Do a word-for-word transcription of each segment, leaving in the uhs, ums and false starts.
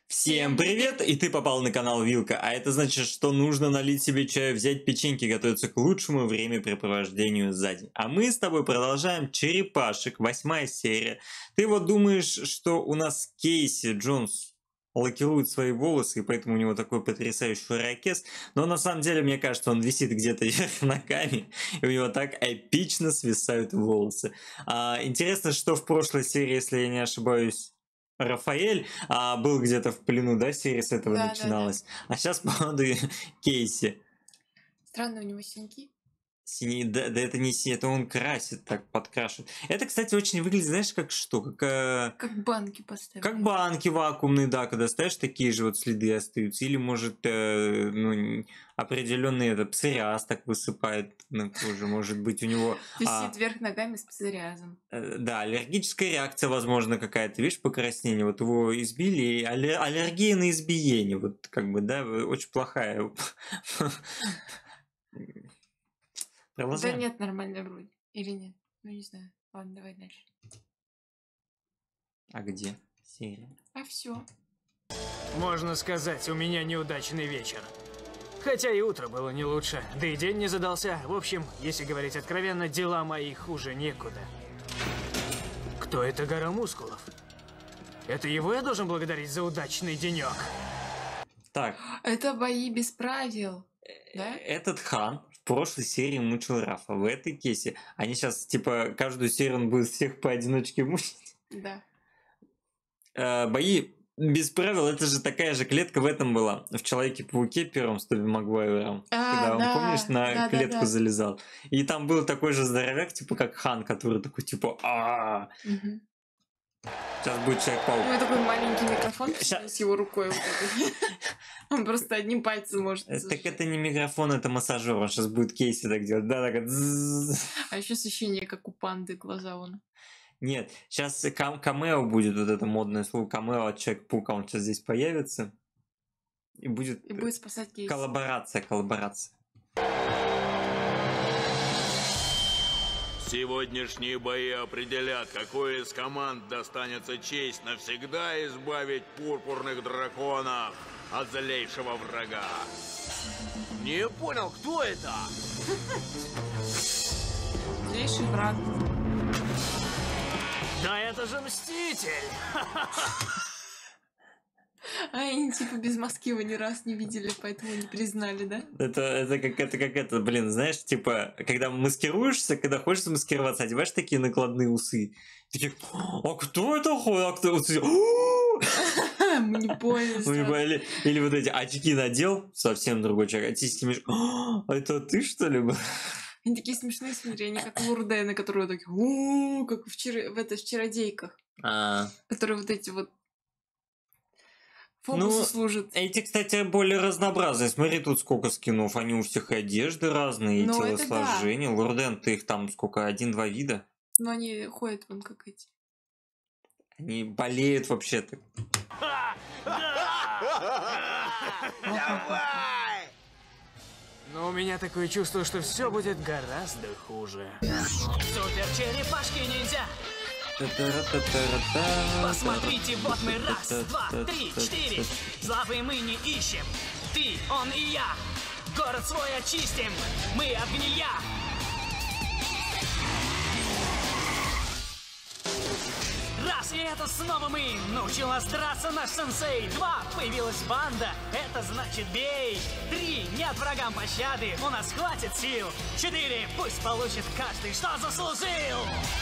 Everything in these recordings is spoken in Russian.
Всем привет! И ты попал на канал Вилка, а это значит, что нужно налить себе чаю, взять печеньки, готовиться к лучшему времяпрепровождению за день. А мы с тобой продолжаем Черепашек, восьмая серия. Ты вот думаешь, что у нас Кейси Джонс лакирует свои волосы, и поэтому у него такой потрясающий ракес, но на самом деле, мне кажется, он висит где-то вверх ногами, и у него так эпично свисают волосы. А, интересно, что в прошлой серии, если я не ошибаюсь, Рафаэль а, был где-то в плену, да, серия с этого Да, да, да. начиналась. А сейчас, походу, Кейси. Странные у него синяки. Синий, да, да это не синий, это он красит, так подкрашивает. Это, кстати, очень выглядит, знаешь, как что? Как, э, Как банки поставили. как банки вакуумные, да, когда ставишь, такие же вот следы остаются. Или, может, э, ну, н- определенный это, псориаз так высыпает на коже. Может быть, у него... Висит а, вверх ногами с псориазом. Э, Да, аллергическая реакция, возможно, какая-то, видишь, покраснение. Вот его избили, и аллер- аллергия на избиение, вот как бы, да, очень плохая. Да Продолжаем. нет, нормально вроде. Или нет? Ну не знаю. Ладно, давай дальше. А где серия? А все. Можно сказать, у меня неудачный вечер. Хотя и утро было не лучше, да и день не задался. В общем, если говорить откровенно, дела мои хуже некуда. Кто это гора мускулов? Это его я должен благодарить за удачный денек? Так, Это бои без правил. Да? этот хан в прошлой серии мучил Рафа, в этой кейсе. Они сейчас, типа, каждую серию он будет всех поодиночке мучить. Да. Э, Бои без правил, это же такая же клетка в этом была. В Человеке-пауке первом с Тоби Магуайром. А, Когда он, да, помнишь, на да, да, клетку да. залезал. И там был такой же здоровяк, типа как Хан, который такой, типа, а Мгм. сейчас будет У Человек-паук. него такой маленький микрофон Ща- с его рукой вот этой. Он просто одним пальцем может. Э, Так зажать. это не микрофон, это массажер. Он сейчас будет Кейси так делать. Да, так вот. Зззз. А еще ощущение, как у панды глаза он. Нет, сейчас камео будет, вот это модное слово камео от Человека-паука. Он сейчас здесь появится. И будет И будет спасать Кейси. коллаборация, коллаборация. Сегодняшние бои определят, какой из команд достанется честь навсегда избавить пурпурных драконов от злейшего врага. Не понял, кто это? Злейший враг. Да это же Мститель! А они типа без маски его ни раз не видели, поэтому не признали, да? Это, это как это, как это, блин, знаешь, типа, когда маскируешься, когда хочешь замаскироваться, одеваешь такие накладные усы. Такие, а кто это ходит? А кто? Усы? Мы не поняли. Ну, либо- сразу. или, или вот эти очки надел, совсем другой человек, а тиски меж- «А, это ты, что ли, был?» Они такие смешные, смотри, они как Лурдена, которые такие, «У-у-у», как в, чар... в, это, в чародейках, А, которые вот эти вот фокусы Ну, служат. эти, кстати, более разнообразные. Смотри, тут сколько скинов. Они у всех и одежды разные, и Ну, это телосложения. Лурден, ты их там сколько? Один-два вида? Но они ходят вон как эти. Они болеют вообще-то. Давай! Но у меня такое чувство, что все будет гораздо хуже. Супер черепашки ниндзя! Посмотрите, вот мы раз, два, три, четыре. Славы мы не ищем. Ты, он и я. Город свой очистим. Мы огния. Раз, и это снова мы. Научил нас драться наш сенсей. Два, появилась банда. Это значит бей. Три, нет врагам пощады. У нас хватит сил. Четыре, пусть получит каждый, что заслужил.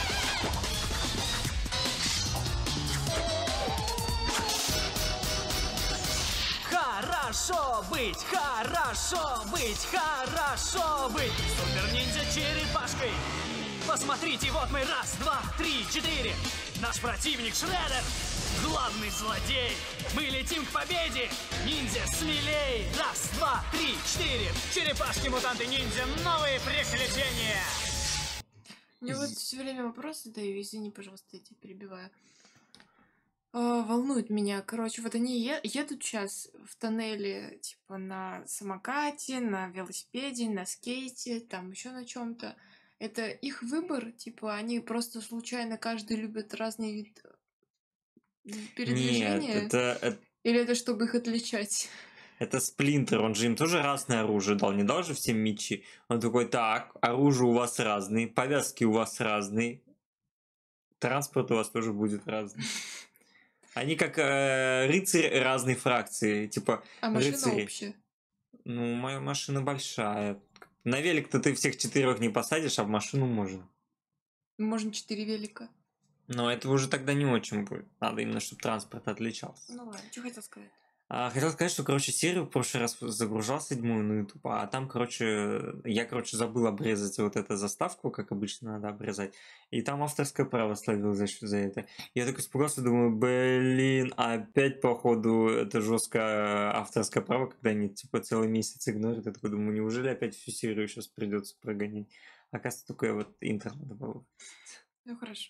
Хорошо быть, хорошо быть, хорошо быть супер-ниндзя черепашкой. Посмотрите, вот мы раз, два, три, четыре. Наш противник Шреддер, главный злодей. Мы летим к победе, ниндзя смелей. Раз, два, три, четыре. Черепашки-мутанты-ниндзя, новые приключения. Мне вот все время вопрос задаю, извини, пожалуйста, я тебя перебиваю. А, волнует меня. Короче, вот они е- едут сейчас в тоннеле, типа на самокате, на велосипеде, на скейте, там еще на чем-то. Это их выбор, типа они просто случайно каждый любит разный вид Нет, передвижения? это, это- Или это чтобы их отличать? Это Сплинтер, он же им тоже разное оружие дал, не дал же всем мечи. Он такой, так, оружие у вас разные, повязки у вас разные, транспорт у вас тоже будет разный. Они как э, рыцарь разной фракции, типа А машина рыцари. общая? Ну, моя машина большая. На велик-то ты всех четырех не посадишь, а в машину можно. Можно четыре велика. Но это уже тогда не очень будет. Надо именно, чтобы транспорт отличался. Ну ладно, что хотел сказать? А, хотел сказать, что, короче, серию в прошлый раз загружал седьмую на YouTube, а там, короче, я, короче, забыл обрезать вот эту заставку, как обычно надо обрезать, и там авторское право словил за, за это. Я так испугался, думаю, блин, опять, походу, это жесткое авторское право, когда они, типа, целый месяц игнорят. Я такой думаю, неужели опять всю серию сейчас придется прогонять? Оказывается, только вот интро надо было. Ну хорошо.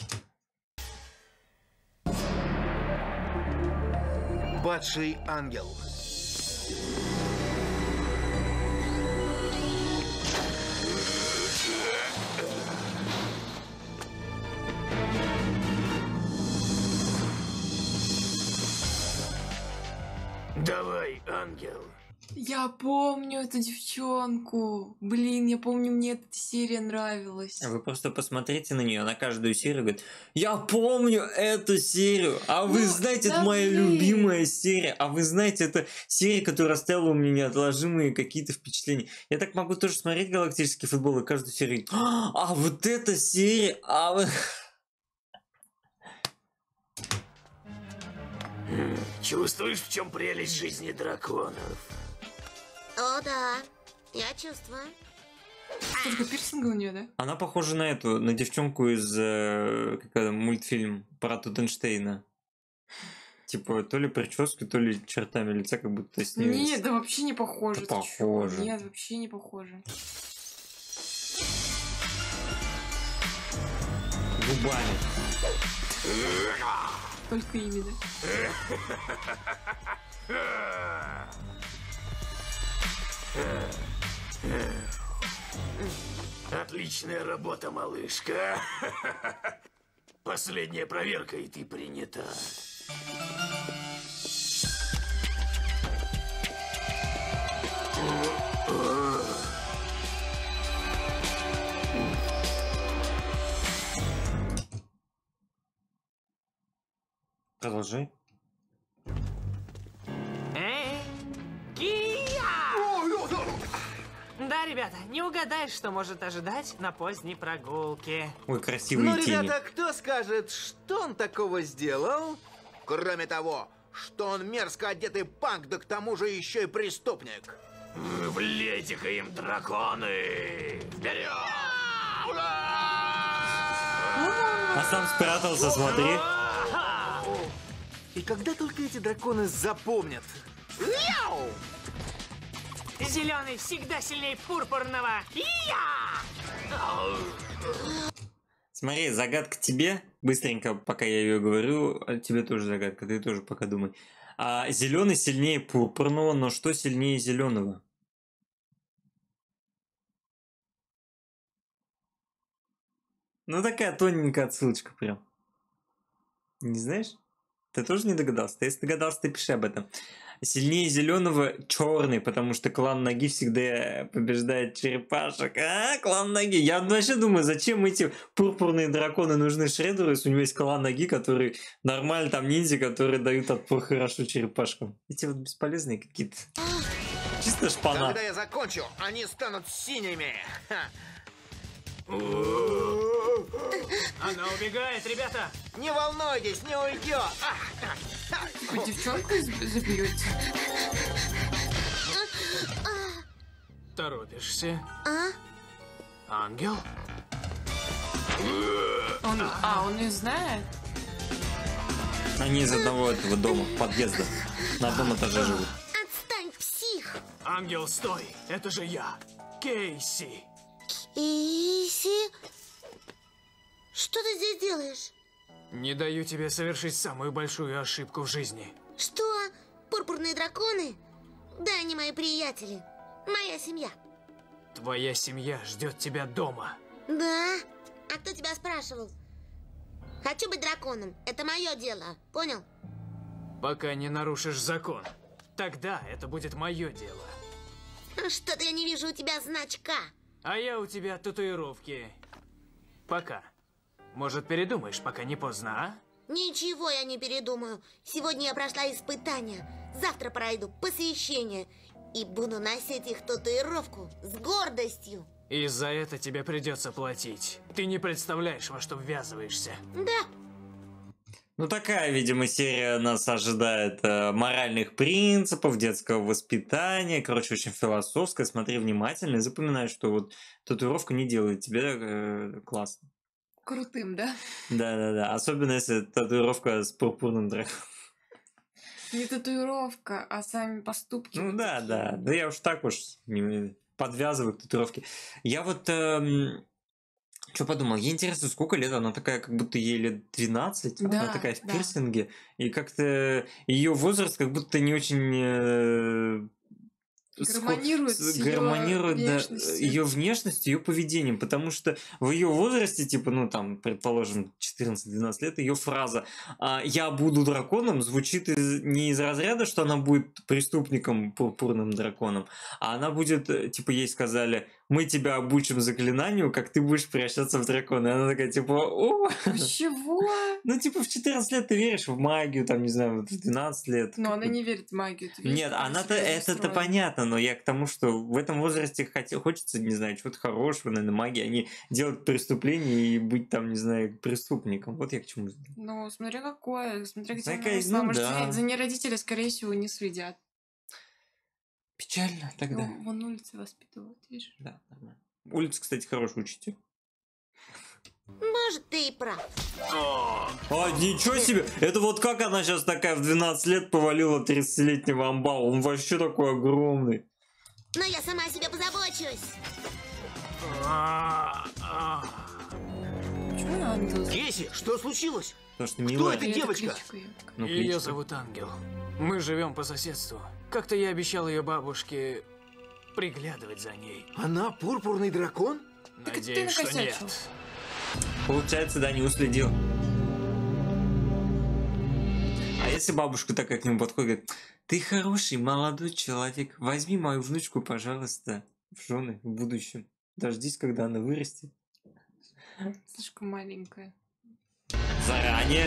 Падший ангел. Давай, ангел. Я помню эту девчонку. Блин, я помню, мне эта серия нравилась. Вы просто посмотрите на нее, на каждую серию говорит, я помню эту серию, а вы Ну, знаете, да это моя блин. любимая серия, а вы знаете, это серия, которая оставила у меня неотложимые какие-то впечатления. Я так могу тоже смотреть галактический футбол и каждую серию, а вот эта серия, а вы... Чувствуешь, в чем прелесть жизни драконов? О, да, я чувствую. Только пирсинга у нее, да? Она похожа на эту, на девчонку из э, как это, мультфильм про Тутенштейна. Типа, то ли прической, то ли чертами лица, как будто с нее. Нет, да вообще не похоже. Да ты чё? похоже. Нет, вообще не похоже. Губами. Только именно. Отличная работа, малышка. Последняя проверка, и ты принята. Продолжай. Эй, Кия! Да, ребята, не угадаешь, что может ожидать на поздней прогулке. Ой, красивые Ну, тени. ребята, кто скажет, что он такого сделал? Кроме того, что он мерзко одетый панк, да к тому же еще и преступник. Влейте-ка им, драконы! Вперед! А сам спрятался, смотри. И когда только эти драконы запомнят? Зеленый всегда сильнее пурпурного. Я! Смотри, загадка тебе. Быстренько, пока я ее говорю, а тебе тоже загадка, ты тоже пока думай. А, зеленый сильнее пурпурного, но что сильнее зеленого? Ну такая тоненькая отсылочка прям. Не знаешь? Ты тоже не догадался? Ты, если догадался, ты пиши об этом. Сильнее зеленого черный, потому что клан Ноги всегда побеждает черепашек. А, клан Ноги. Я вообще думаю, зачем эти пурпурные драконы нужны Шредеру, если у него есть клан Ноги, который нормально, там ниндзя, которые дают отпор хорошо черепашкам. Эти вот бесполезные какие-то. Чисто шпана. Когда я закончу, они станут синими. Ха. Она убегает, ребята! Не волнуйтесь, не уйдет. Вы девчонку из- заберете? Торопишься? А? Ангел? Он, а, он ее знает? Они из одного этого дома, подъезда. На одном этаже живут. Отстань, псих! Ангел, стой! Это же я, Кейси! Иси? Что ты здесь делаешь? Не даю тебе совершить самую большую ошибку в жизни. Что? Пурпурные драконы? Да, они мои приятели. Моя семья. Твоя семья ждет тебя дома. Да? А кто тебя спрашивал? Хочу быть драконом. Это мое дело. Понял? Пока не нарушишь закон. Тогда это будет мое дело. Что-то я не вижу у тебя значка. А я у тебя татуировки. Пока. Может, передумаешь, пока не поздно, а? Ничего я не передумаю. Сегодня я прошла испытание. Завтра пройду посвящение. И буду носить их татуировку с гордостью. И за это тебе придется платить. Ты не представляешь, во что ввязываешься. Да. Ну, такая, видимо, серия нас ожидает э, моральных принципов, детского воспитания. Короче, очень философская. Смотри внимательно и запоминай, что вот татуировка не делает тебя э, классно. Крутым, да? Да-да-да. Особенно, если татуировка с пурпурным драконом. Не татуировка, а сами поступки. Ну вот да, такие. да. Да я уж так уж не подвязываю к татуировке. Я вот... Эм... Что подумал? Ей интересно, сколько лет? Она такая, как будто ей лет двенадцать. Да, Она такая в да. пирсинге. И как-то ее возраст как будто не очень... э, Гармонирует сход- с её гармонирует, да, внешностью. ее внешностью, ее поведением. Потому что в ее возрасте, типа, ну там, предположим, четырнадцать-двенадцать лет, ее фраза а, «я буду драконом» звучит из- не из разряда, что она будет преступником, пурпурным драконом, а она будет, э, типа, ей сказали «мы тебя обучим заклинанию, как ты будешь превращаться в дракона». И она такая, типа «о». Чего? Ну, типа, в четырнадцать лет ты веришь в магию, там, не знаю, вот в двенадцать лет. Но как она бы. не верит в магию. ты видишь, Нет, как она она-то, себя это-то устроена? понятно, но я к тому, что в этом возрасте хоте- хочется, не знаю, чего-то хорошего, наверное, магии, а не делать преступление и быть там, не знаю, преступником. Вот я к чему. Ну, смотря какое, смотря где Смотря она какая- росла. ну Может, да. за, за ней родители, скорее всего, не следят. Печально тогда. Ну, вон улицы воспитывают, видишь? Да, нормально. Улица, кстати, хороший учитель. Может, ты и прав. А, ничего себе! Это вот как она сейчас такая в двенадцать лет повалила тридцатилетнего амбала? Он вообще такой огромный. Но я сама о себе позабочусь. А, а. Почему она ангел? Кейси, что случилось? Потому что Кто милая. это? Или девочка? кличка её? Ну, Ее кличка. зовут Ангел. Мы живем по соседству. Как-то я обещал ее бабушке приглядывать за ней. Она пурпурный дракон? Так это ты Надеюсь, что накосячил. нет. Получается, да, не уследил. А если бабушка такая к нему подходит, говорит, ты хороший молодой человек, возьми мою внучку, пожалуйста, в жены в будущем. Дождись, когда она вырастет. Слишком маленькая. Заранее.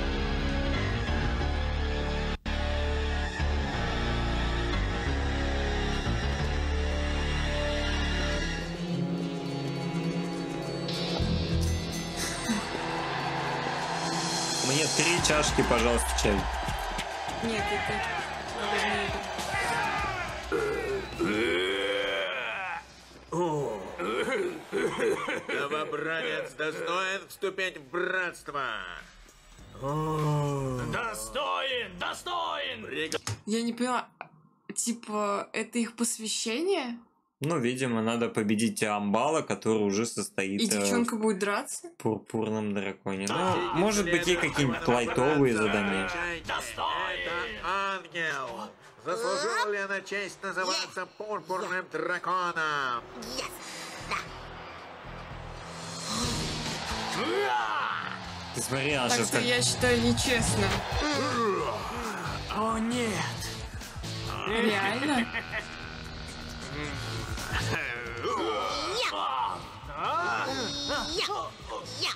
Мне три чашки, пожалуйста, чая. Нет, это... надо не это. Новобранец достоин вступить в братство. Достоин! Достоин! Приготовиться Я не поняла, типа, это их посвящение? Ну, видимо, надо победить Амбала, который уже состоит И э, девчонка будет драться? в пурпурном драконе. Ну, может быть, ей какие-нибудь лайтовые задания. Это ангел. Заслужил ли она честь называться пурпурным драконом? Yes. Ты смотри, она Так сейчас что как... я считаю нечестно. О, нет! Реально? Я. Я.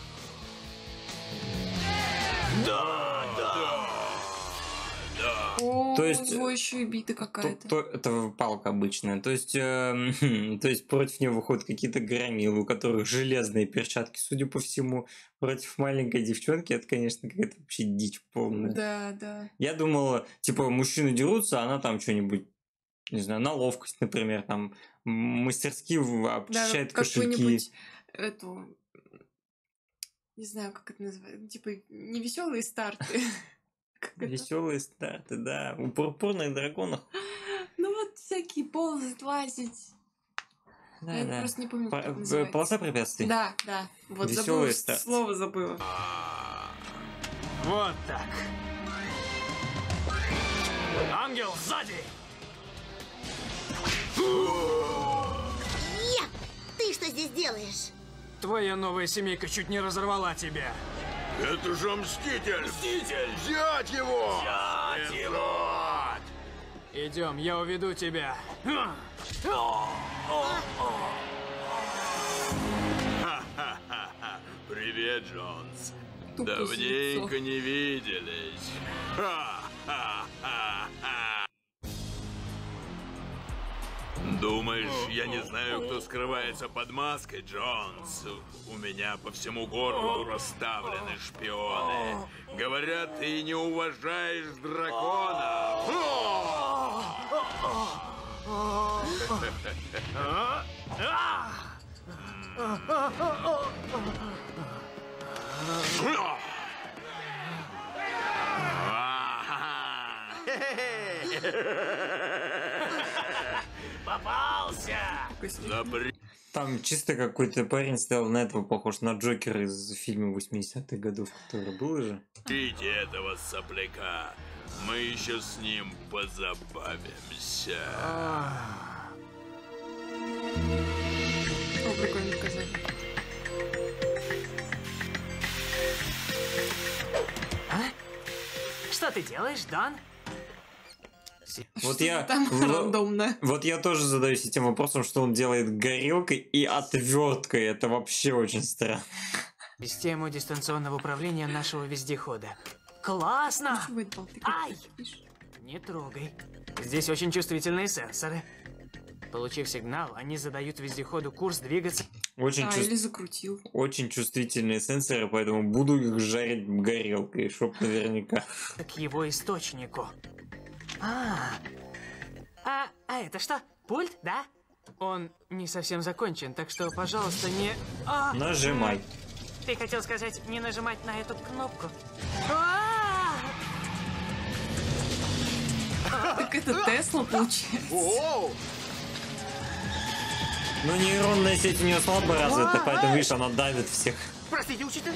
О, То есть, у него еще и бита То- какая-то. то- это палка обычная. То есть, эм, то есть против нее выходят какие-то громилы, у которых железные перчатки, судя по всему. Против маленькой девчонки это, конечно, какая-то вообще дичь полная. Да, да. Я думала, типа, мужчины дерутся, а она там что-нибудь, не знаю, на ловкость, например, там м, мастерски в- Да, обчищает кошельки. какую-нибудь эту... Не знаю, как это называется. Типа, не веселые старты. Как это? Веселые старты, да. У пурпурных драконов. Ну вот всякие ползать, лазить. Да, Я да. просто не помню, По- как это в- называется. Полоса препятствий. Да, да. Вот забыла, Весёлые ш- старты. слово забыла. Вот так. Ангел сзади! Я. Ты что здесь делаешь? Твоя новая семейка чуть не разорвала тебя. Это же Мститель! Мститель! Взять его! Взять его! Идем, я уведу тебя. Ха-ха-ха! Привет, Джонс. Тупо Давненько не виделись. Ха-ха-ха-ха! Думаешь, я не знаю, кто скрывается под маской, Джонс? У меня по всему городу расставлены шпионы. Говорят, ты не уважаешь дракона. Попался! Запри... Там чисто какой-то парень стал на этого похож, на Джокера из фильма восьмидесятых годов, который был уже. Пустите этого сопляка. Мы еще с ним позабавимся. О, прикольное наказание. Что ты делаешь, Дон? Вот я, Там в- рандомно. вот я тоже задаюсь этим вопросом, что он делает горелкой и отверткой. Это вообще очень странно. Систему дистанционного управления нашего вездехода. Классно! Чего это, ты Ай! как пишешь? Не трогай. Здесь очень чувствительные сенсоры. Получив сигнал, они задают вездеходу курс двигаться. Очень, А, чувс- или закрутил. очень чувствительные сенсоры, поэтому буду их жарить горелкой, чтоб наверняка. К его источнику. А, а, а это что? Пульт, да? Он не совсем закончен, так что, пожалуйста, не... А, Нажимай. Ты хотел сказать, не нажимать на эту кнопку? А! Так это Тесла получается. Оу! Но нейронная сеть у нее слабо развита, поэтому, видишь, она давит всех. Простите, учитель.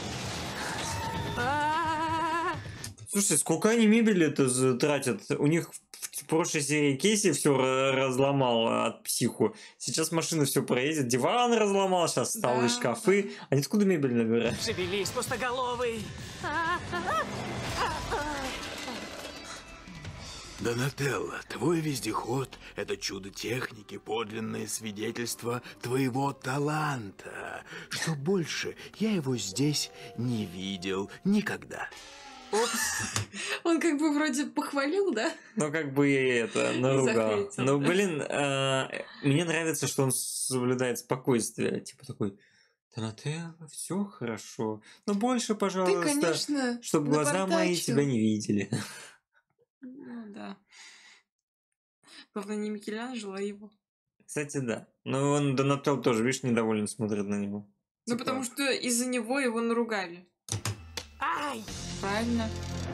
А! Слушай, сколько они мебели-то за- тратят? У них в прошлой серии Кейси все разломал от психу. Сейчас машина все проедет. Диван разломал, сейчас столы, Да, шкафы. Они откуда мебель набирают? Шевелись, пустоголовый! А, а, Донателло, твой вездеход — это чудо техники, подлинное свидетельство твоего таланта. Что больше, я его здесь не видел никогда. Он как бы вроде похвалил, да? Ну, как бы я это наругал. заметил, Ну, да. блин, э, мне нравится, что он соблюдает спокойствие. Типа такой, Донателло, все хорошо. Но больше, Ты, пожалуйста, конечно, чтобы глаза мои напортачил. тебя не видели. Ну да. Главное, не Микеланджело, а его. Кстати, да. Но он, Донателло, тоже, видишь, недоволен смотрит на него. Ну Типа, потому что из-за него его наругали. Ай! Правильно.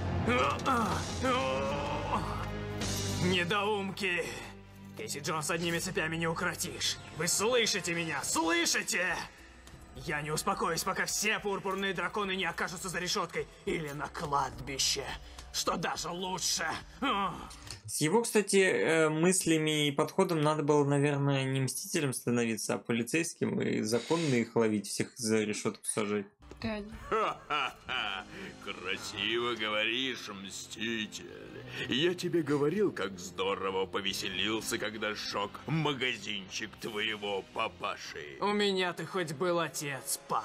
Недоумки! Кейси Джонс одними цепями не укротишь. Вы слышите меня? Слышите? Я не успокоюсь, пока все пурпурные драконы не окажутся за решеткой или на кладбище. Что даже лучше. Ах. С его, кстати, э, мыслями и подходом надо было, наверное, не мстителем становиться, а полицейским и законно их ловить, всех за решетку сажать. Реально. Ха-ха-ха! Красиво говоришь, Мститель. Я тебе говорил, как здорово повеселился, когда сжег магазинчик твоего папаши. У меня ты хоть был отец, панк.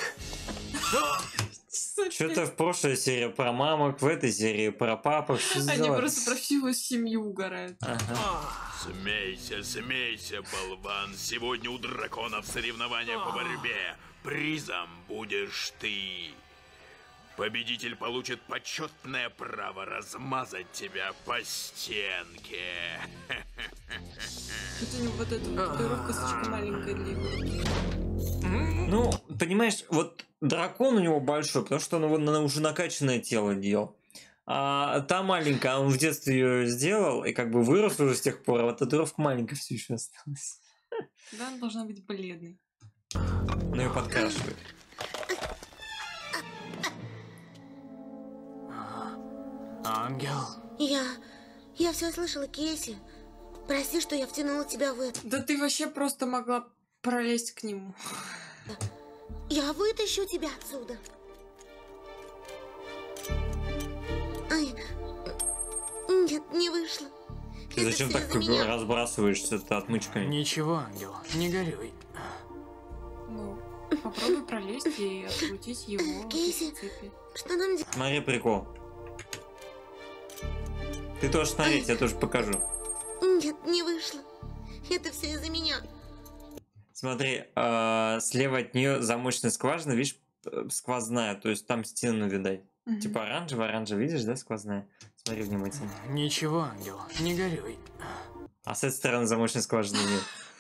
Что-то в прошлой серии про мамок, в этой серии про папок. Что за Они дела? просто про всю семью угорают. Ага. Смейся, смейся, болван. Сегодня у драконов соревнования по борьбе. Призом будешь ты. Победитель получит почетное право размазать тебя по стенке. Что-то у него вот эта вот татуировка слишком маленькая для его. Ну, понимаешь, вот дракон у него большой, потому что он его на уже накачанное тело делал. А та маленькая, он в детстве ее сделал, и как бы вырос уже с тех пор, а вот татуировка маленькая все еще осталась. Да, она должна быть бледной. Ну ее подкрашивают. Ангел. Я... Я все слышала, Кейси. Прости, что я втянула тебя в это. Да ты вообще просто могла пролезть к нему. Я вытащу тебя отсюда. Нет, не вышло. Ты Это зачем всё так из-за меня. разбрасываешься-то отмычками? Ничего, ангел, не горюй. Ну, попробуй пролезть и открутить его Кейси. из цепи. Что нам делать? Смотри прикол. Ты тоже смотри, я тоже покажу. Нет, не вышло. Это все из-за меня. Смотри, э, слева от нее замочная скважина, видишь, э, сквозная, то есть там стену видать. Мгм. Типа оранжевая, оранжевая, видишь, да, сквозная? Смотри внимательно. Ничего, ангел, не горюй. А с этой стороны замочной скважины нет.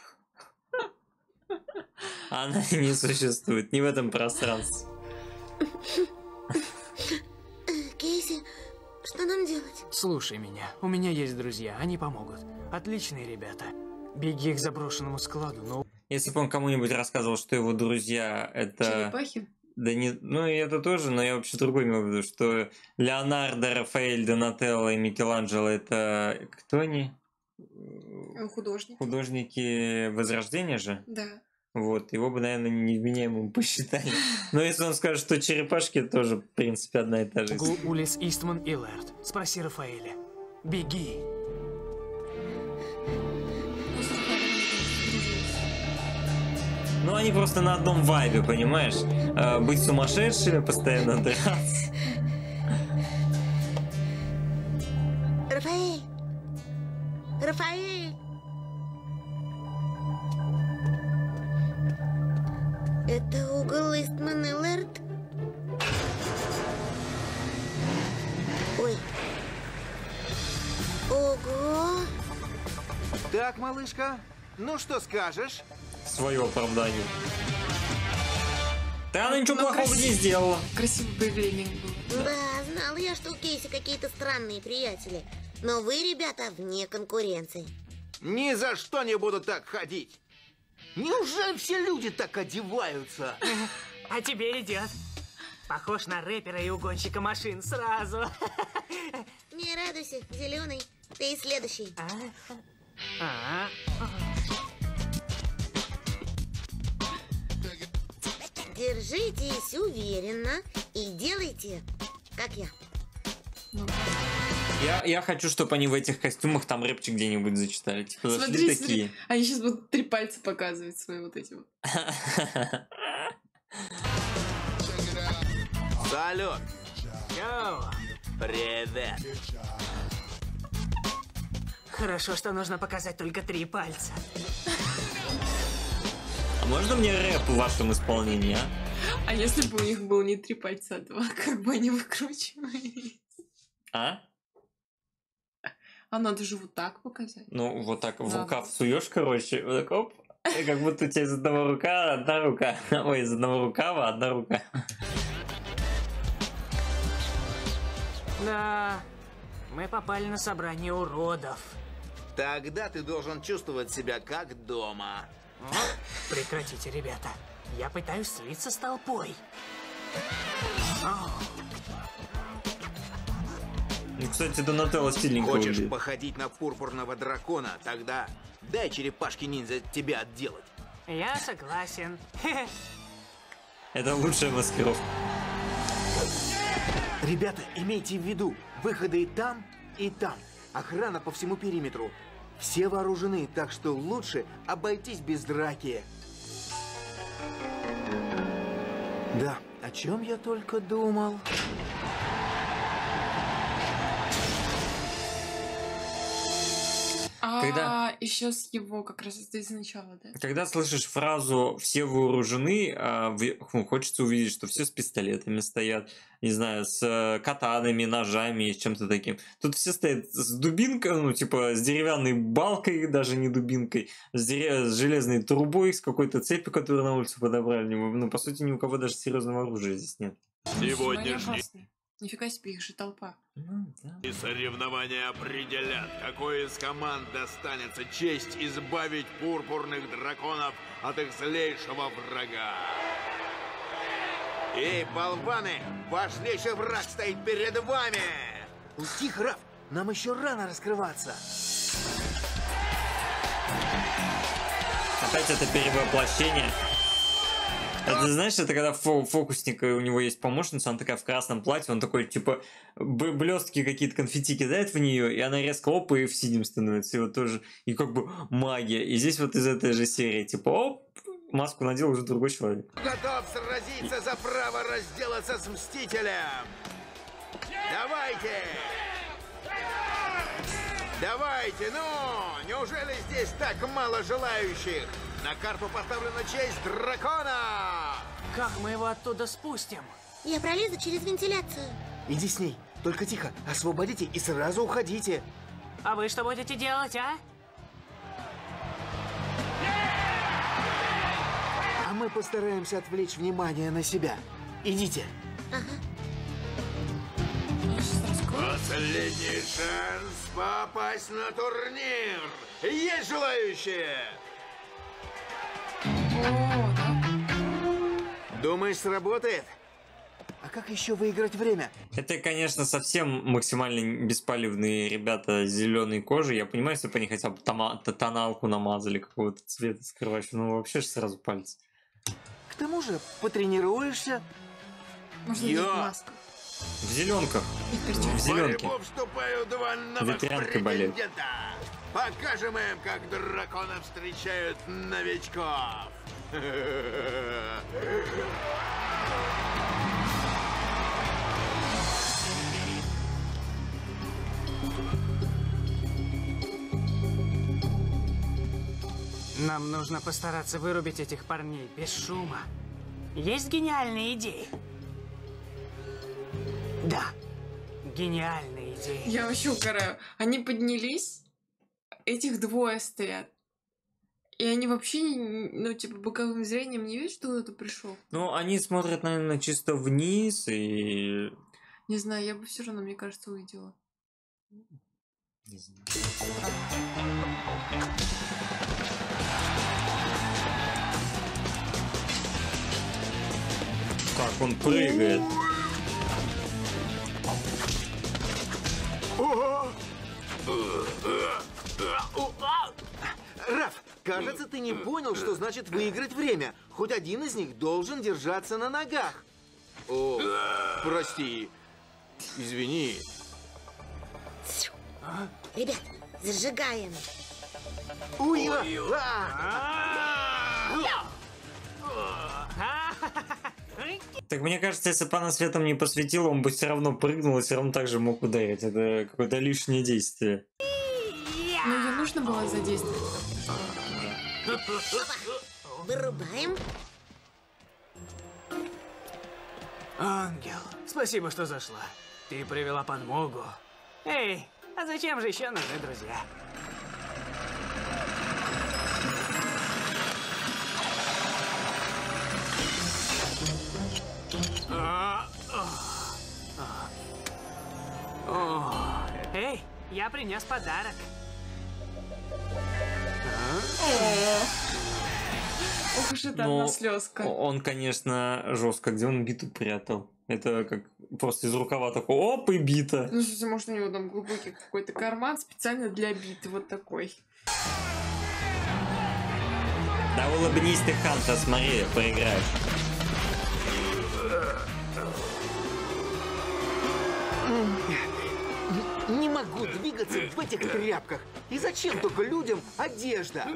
Она не существует, не в этом пространстве. Кейси, что нам делать? Слушай меня, у меня есть друзья, они помогут. Отличные ребята. Беги к заброшенному складу, но... Если бы он кому-нибудь рассказывал, что его друзья это... Черепахи? Да не, ну и это тоже, но я вообще другой имел в виду, что Леонардо, Рафаэль, Донателло и Микеланджело это кто они? Он художник. Художники Возрождения же? Да. Вот, его бы, наверное, невменяемым посчитали. Но если он скажет, что черепашки, тоже, в принципе, одна и та В же. углу улиц Истман и Лэрд. Спроси Рафаэля. Беги. Ну, с Рафаэлем они, конечно, дружились. Ну, они просто на одном вайбе, понимаешь? Э, быть сумасшедшими, постоянно драться. Рафаэль! Рафаэль! Это угол Истман и Лэрд? Ой. Ого! Так, малышка, ну что скажешь? Свое оправдание. Да она ничего Ну, плохого красиво. не сделала. Красивое появление было. Да, знала я, что у Кейси какие-то странные приятели. Но вы, ребята, вне конкуренции. Ни за что не буду так ходить. Неужели все люди так одеваются? А тебе идет. Похож на рэпера и угонщика машин сразу. Не радуйся, зеленый. Ты и следующий. А? Держитесь уверенно и делайте, как я. Ну, Я, я хочу, чтобы они в этих костюмах там рэпчик где-нибудь зачитали. Типа, зашли смотри, такие. смотри. Они сейчас будут три пальца показывать свои вот эти вот. Салют! Йоу. Привет! Хорошо, что нужно показать только три пальца. А можно мне рэп в вашем исполнении, а? А если бы у них было не три пальца, а два, как бы они выкручивались? А? А надо же вот так показать. Ну, вот так в Да. рукав суешь, короче, вот так оп, и как будто у тебя из одного рука одна рука. Ой, из одного рукава одна рука. Да, мы попали на собрание уродов. Тогда ты должен чувствовать себя как дома. О, прекратите, ребята. Я пытаюсь слиться с толпой. О, Ну, кстати, Донателло стильненько Хочешь выглядит. походить на пурпурного дракона? Тогда дай черепашке-ниндзя тебя отделать. я согласен. Это лучшая маскировка. Ребята, имейте в виду, выходы и там, и там. Охрана по всему периметру. Все вооружены, так что лучше обойтись без драки. Да, о чем я только думал. А, Когда- и сейчас его как раз это изначала, да? Когда слышишь фразу «все вооружены», а, в- ну, хочется увидеть, что все с пистолетами стоят, не знаю, с э, катанами, ножами и с чем-то таким. Тут все стоят с дубинкой, ну, типа, с деревянной балкой, даже не дубинкой, с, дере- с железной трубой, с какой-то цепью, которую на улицу подобрали. Ну, по сути, ни у кого даже серьезного оружия здесь нет. Сегодняшний Нифига себе, их же толпа. Ну, да. и соревнования определят, какой из команд достанется честь избавить пурпурных драконов от их злейшего врага. Эй, болваны, ваш злейший враг стоит перед вами! Тихо, Раф, нам еще рано раскрываться. Опять это перевоплощение. Это, знаешь, это когда фо фокусник, у него есть помощница, она такая в красном платье, он такой, типа, блестки какие-то, конфетти кидает в нее, и она резко оп, и в синим становится. И вот тоже, и как бы магия. И здесь вот из этой же серии, типа, оп, маску надел уже другой человек. Готов сразиться за право разделаться с Мстителем. Давайте! Давайте, ну! Неужели здесь так мало желающих? На карту поставлена честь дракона! Как мы его оттуда спустим? Я пролезу через вентиляцию. Иди с ней. Только тихо. Освободите и сразу уходите. А вы что будете делать, а? А мы постараемся отвлечь внимание на себя. Идите. Последний шанс попасть на турнир! Есть желающие? О, да. Думаешь, сработает? А как еще выиграть время? Это, конечно, совсем максимально беспалевные ребята с зеленой кожей. Я понимаю, если бы они хотя бы тома- тоналку намазали какого-то цвета скрывающего, ну вообще же сразу пальцы. К тому же, потренируешься. Можно Я. надеть маску. В зеленках. И В перчатки. В зеленке. борьбу вступают два новых Ветрянкой болеют. претендента. Покажем им, как драконы встречают новичков. Нам нужно постараться вырубить этих парней без шума. Есть гениальные идеи? Да, гениальные идеи. Я вообще угораю. Они поднялись, этих двое стоят. И они вообще, не- ну, типа, боковым зрением не видят, что кто-то пришел. Ну, они смотрят, наверное, чисто вниз и... Не знаю, я бы все равно, мне кажется, увидела. Не знаю. Как он прыгает. Раф, кажется, ты не понял, что значит выиграть время. Хоть один из них должен держаться на ногах. О, прости. Извини. Ребят, зажигаем. Уй, а! Так мне кажется, если бы она светом не посветила, он бы все равно прыгнул и все равно так же мог ударить. Это какое-то лишнее действие. Но ее нужно было задействовать. Вырубаем. Ангел, спасибо, что зашла. Ты привела подмогу. Эй, а зачем же еще нужны друзья? А, а, а. О, эй, я принес подарок. Ох уж это Ну, одна слезка. Он, конечно, жестко. Где он биту прятал? Это как просто из рукава такой, оп, и бита. Ну, слушай, может, у него там глубокий какой-то карман специально для биты, вот такой. Да улыбнись ты, Ханта, смотри, проиграешь. Не могу двигаться в этих тряпках. И зачем только людям одежда?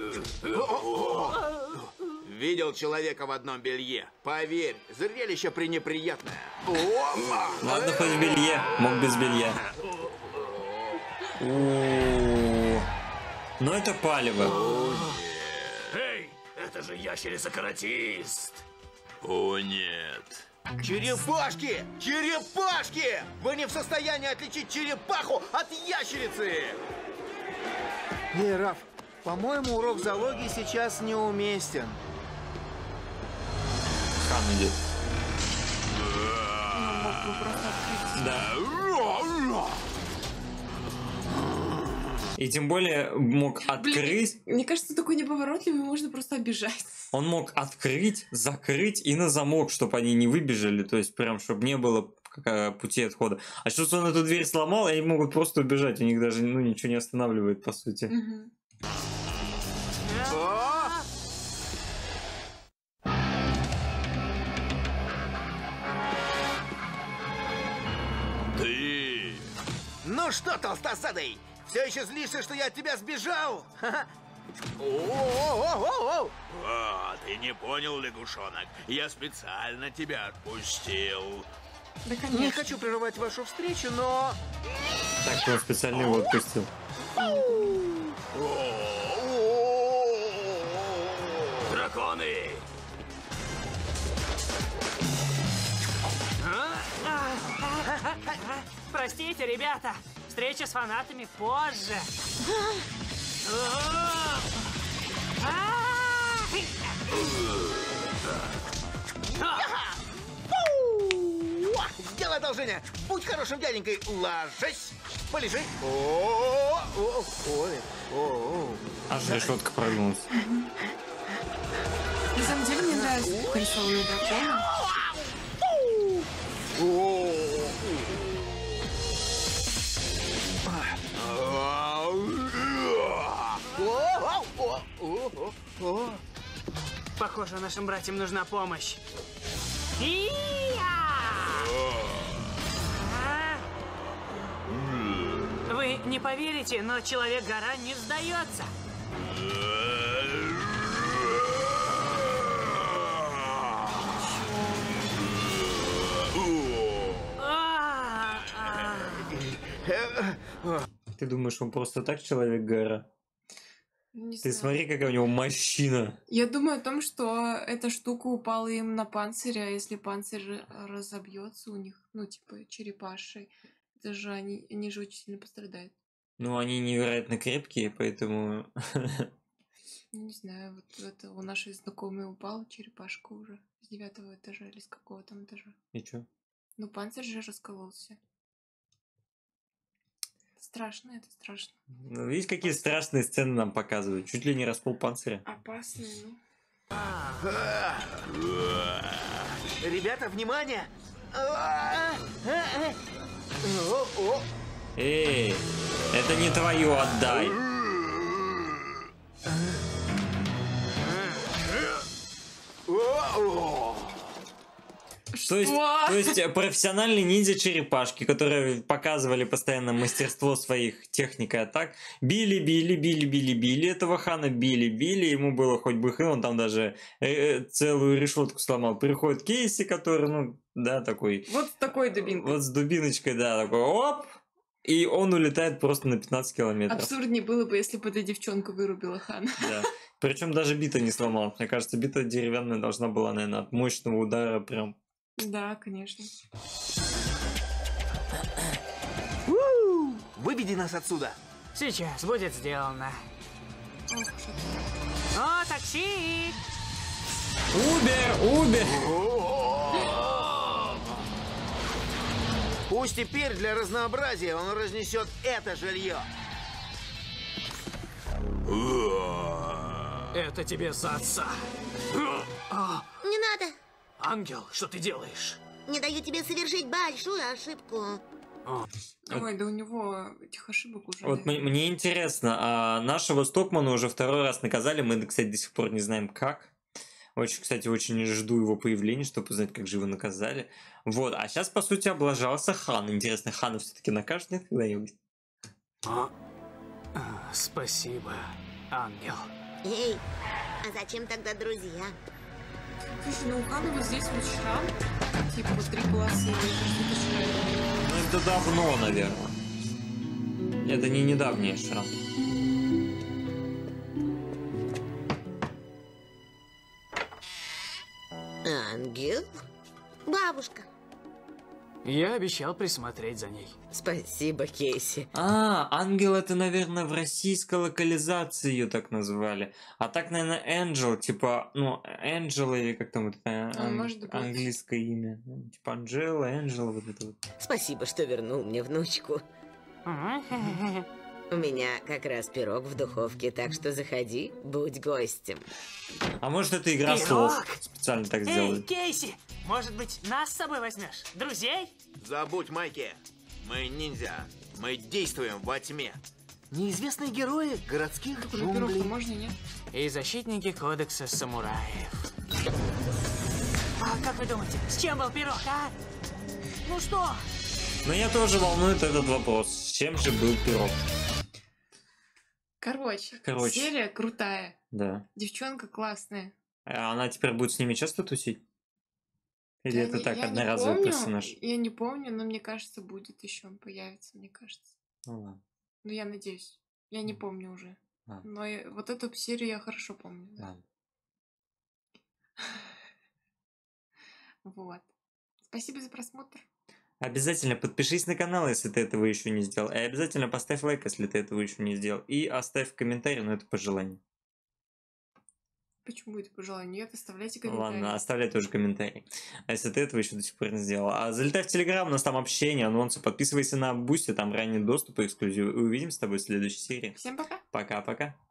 Видел человека в одном белье. Поверь, зрелище пренеприятное. Ладно, хоть в белье, мог без белья. О, но это палево. Эй, это же ящерица-каратист. О, нет. Черепашки! Черепашки! Вы не в состоянии отличить черепаху от ящерицы! Эй, Раф, по-моему, урок зоологии сейчас неуместен. Хан идет. Ну, мог бы просто открыть. Да. И тем более мог открыть. Мне кажется, такой неповоротливый можно просто обижать. Он мог открыть, закрыть и на замок, чтобы они не выбежали. То есть прям, чтобы не было э, пути отхода. А сейчас он эту дверь сломал, и они могут просто убежать. У них даже ну, ничего не останавливает, по сути. Мгм. Ну что, толстосадый, все еще злишься, что я от тебя сбежал? Ха-ха. О-о-о-о-о-о! А, ты не понял, лягушонок? Я специально тебя отпустил. Да, Не конечно. хочу прерывать вашу встречу, но... Так, он специально его отпустил. Драконы! Простите, ребята, встреча с фанатами позже. Сделай одолжение! Будь хорошим дяденькой! Ложись! Полежи! О-о-о-о! Ой! О-о-о! Аж решетка прогнулась. На самом деле мне нравится, как рисованы драконы. Похоже, нашим братьям нужна помощь. И-я! Вы не поверите, но Человек-гора не сдается. Ты думаешь, он просто так Человек-гора? Не Ты знаю. смотри, какая у него мощина. Я думаю о том, что эта штука упала им на панцирь, а если панцирь разобьется у них, ну, типа, черепашей, это же они, они же очень сильно пострадают. Ну, они невероятно крепкие, поэтому... Ну, не знаю, вот это у нашей знакомой упала черепашка уже с девятого этажа или с какого там этажа. И чё? Ну, панцирь же раскололся. Страшно, это страшно. Ну, видишь, какие страшные сцены нам показывают. Чуть ли не раскол панциря. Опасные, ну. Ребята, внимание! О-о! Эй, это не твое, отдай. О-о! То есть, то есть профессиональные ниндзя-черепашки, которые показывали постоянно мастерство своих техник и атак, били, били, били, били, били этого хана, били, били, ему было хоть бы хрен, он там даже э, целую решетку сломал. Приходит Кейси, который, ну, да, такой... Вот с такой дубинкой. Вот с дубиночкой, да, такой оп, и он улетает просто на пятнадцать километров. Абсурднее было бы, если бы эта девчонка вырубила хана. Да. Причем даже бита не сломал. Мне кажется, бита деревянная должна была, наверное, от мощного удара прям... Да, конечно. У-у-у! Выведи нас отсюда! Сейчас будет сделано. Ох, что-то. О, такси! Убер! Убер! Пусть теперь для разнообразия он разнесет это жилье. Это тебе за отца. Не надо. Ангел, что ты делаешь? Не даю тебе совершить большую ошибку. Ой, да у него этих ошибок уже. Вот да. м- мне интересно, а нашего Стокмана уже второй раз наказали, мы, кстати, до сих пор не знаем как. Очень, кстати, очень жду его появления, чтобы узнать, как же его наказали. Вот, а сейчас, по сути, облажался хан. Интересно, хана все-таки накажут нет когда-нибудь? А, спасибо, ангел. Эй, а зачем тогда друзья? Слушай, ну у хана вот здесь вот шрам, типа вот три полосы, мне кажется, это шрам. Ну, это давно, наверное. Это не недавний шрам. Ангел? Бабушка. Я обещал присмотреть за ней. Спасибо, Кейси. А, ангел это, наверное, в российской локализации ее так назвали. А так, наверное, Angel, типа, ну, Angel или как там это А, ан- может быть. английское имя. Ну, типа Анжела, Angel, вот это вот. Спасибо, что вернул мне внучку. У меня как раз пирог в духовке, так что заходи, будь гостем. А может, это игра Пирог? слов специально так Эй, сделали? Кейси! Может быть, нас с собой возьмешь? Друзей? Забудь, Майки. Мы ниндзя. Мы действуем во тьме. Неизвестные герои городских Группировку джунглей. можно, нет? И защитники кодекса самураев. А как вы думаете, с чем был пирог, а? Ну что? Но я тоже волнует этот вопрос. С Чем же был пирог? Короче, Короче. серия крутая. Да. Девчонка классная. А она теперь будет с ними часто тусить? Или Я это не- так, я не одноразовый помню, персонаж? Я не помню, но мне кажется, будет еще он появится, мне кажется. Ну ладно. Ну, я надеюсь. Я не помню уже. Ладно. Но я- вот эту серию я хорошо помню. да. Ладно. Вот. Спасибо за просмотр. Обязательно подпишись на канал, если ты этого еще не сделал. И обязательно поставь лайк, если ты этого еще не сделал. И оставь комментарий, но это по желанию. Почему это по желанию? Нет, оставляйте комментарии. Ладно, оставляй тоже комментарий. А если ты этого еще до сих пор не сделал. А залетай в Телеграм, у нас там общение, анонсы. Подписывайся на Бусти, там ранний доступ и эксклюзив. И увидимся с тобой в следующей серии. Всем пока. Пока-пока.